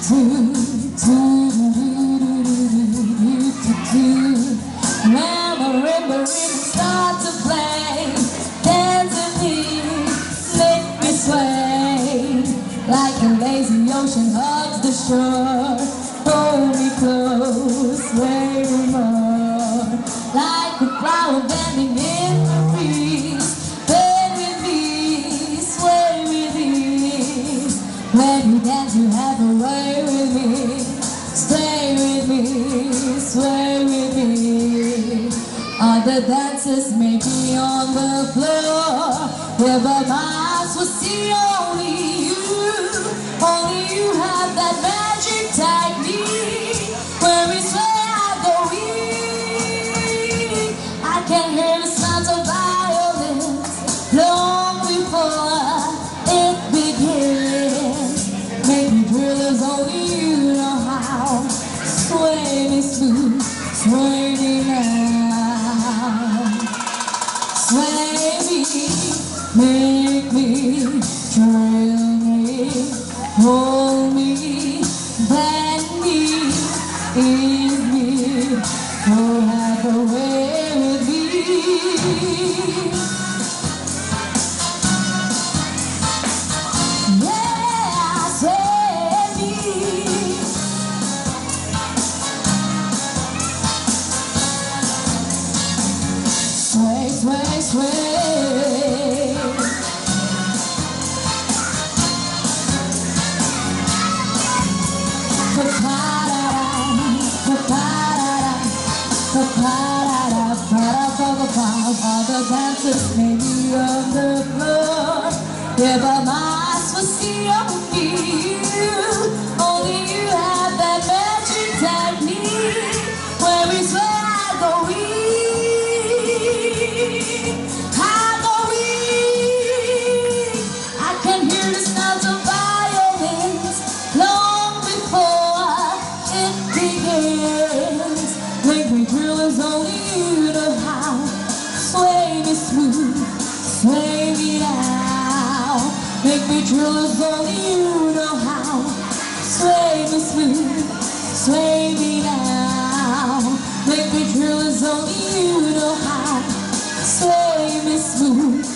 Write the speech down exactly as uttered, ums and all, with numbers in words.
Marimba start to play, dance with me, make me sway, like a lazy ocean hugs the shore. Hold me close, sway me more, like a flower bending in the breeze. Bend with me, sway with me. When you dance, you have a way with me. Stay with me, sway with me. Other dancers may be on the floor, yeah, but my eyes will see only you. Only you have that magic technique. When we sway, I go weak. I can hear the sounds of violins long before it begins. Maybe drillers, only you know how. Sway me smooth, sway me now. Sway me, make me, drill me, hold me, bend me, ease me, go have a way with me. Yeah, sway me. Sway, sway, sway. All the dancers may be on the floor, yeah, but my eyes will see only you. Only you have that magic technique. When we sway, I go weak. I go weak. I can hear the sounds of violins long before it begins. Make me drillers, only you know how. Sway me smooth, sway me now. Make me drillers, only you know how. Sway me smooth, sway me now. Make me drillers, only you know how. Sway me smooth,